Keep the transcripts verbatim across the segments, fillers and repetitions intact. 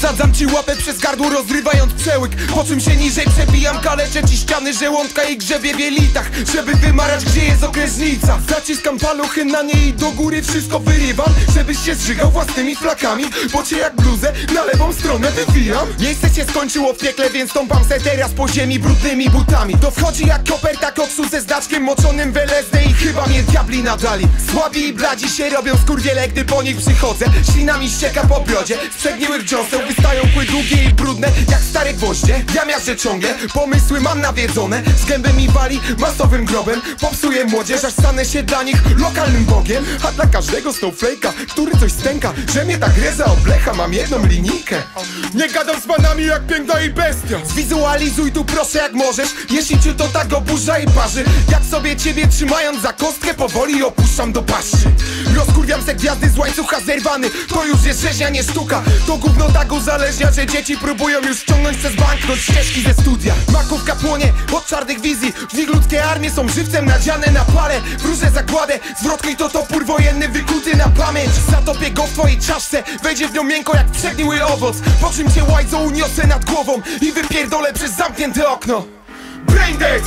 Wsadzam ci łapę przez gardło, rozrywając przełyk, po czym się niżej przebijam, kaleczę ci ściany żołądka i grzebie w jelitach, żeby wymarać, gdzie jest okrężnica. Zaciskam paluchy na niej i do góry wszystko wyrywam, żebyś się zżygał własnymi flakami, bo cię jak bluzę na lewą stronę wywijam. Miejsce się skończyło w piekle, więc tąpam se teraz po ziemi brudnymi butami. To wchodzi jak koperta koksu ze zdaczkiem moczonym w L S D i chyba mnie diabli nadali. Słabi i bladzi się robią skurwiele, gdy po nich przychodzę. Ślina mi ścieka po brodzie, z przegniłych jąseł wystają kły długie i brudne jak stare gwoździe. Ja miażdżę ciągle, pomysły mam nawiedzone, z gęby mi wali masowym grobem. Popsuję młodzież, aż stanę się dla nich lokalnym bogiem. A dla każdego snowflake'a, który coś stęka, że mnie ta greza oblecha, mam jedną linijkę. Nie gadam z panami jak piękna i bestia. Zwizualizuj tu proszę jak możesz, jeśli cię to tak oburza i parzy. Jak sobie ciebie trzymając za kostkę powoli opuszczam do paszczy. Rozkurwiam se gwiazdy z łańcucha zerwany, to już jest rzeźnia, nie sztuka. To gówno tak uzależnia, że dzieci próbują już ściągnąć przez banknot ścieżki ze studia. Makówka płonie od czarnych wizji, w nich ludzkie armie są żywcem nadziane na pale. Wróżę zakładę, zwrotkuj to topór wojenny wykuty na pamięć. Zatopię go w twojej czaszce, wejdzie w nią miękko jak przegniły owoc, po czym cię łajzą uniosę nad głową i wypierdolę przez zamknięte okno. Braindead!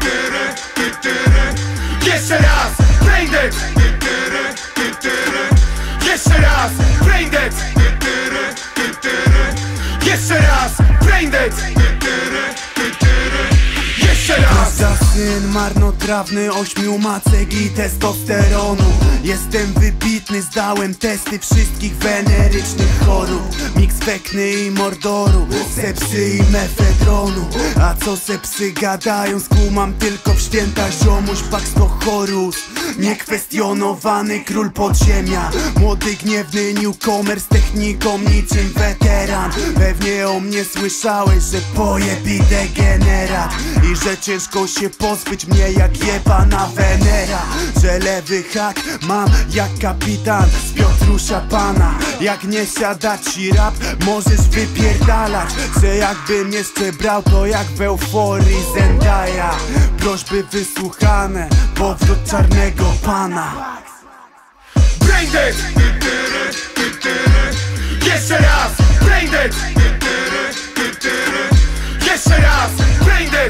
Jeszcze raz! Braindead! Jeszcze raz! Braindead! Jeszcze raz! Braindead! Jeszcze raz! Za syn marnotrawny ośmiu macek i testosteronu. Jestem wybitny, zdałem testy wszystkich wenerycznych chorób. Miks fekny i mordoru, sepsy i mefedronu. A co sepsy gadają, skumam tylko w święta ziomuś Pax Horus. Niekwestionowany król podziemia, młody gniewny newcomer z techniką niczym weteran. Pewnie o mnie słyszałeś, że pojebi degenerat i że ciężko się pozbyć mnie jak jebana Wenera. Że lewy hak mam jak kapitan z Piotrusza Pana. Jak nie siada ci rap, możesz wypierdalać. Że jakbym jeszcze brał, to jak w euforii Zendaya. Prośby wysłuchane, powrót czarnego pana. Braindead! Jeszcze raz! Braindead! Jeszcze raz! Braindead!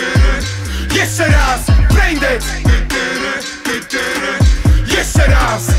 Jeszcze raz! Braindead! Jeszcze raz!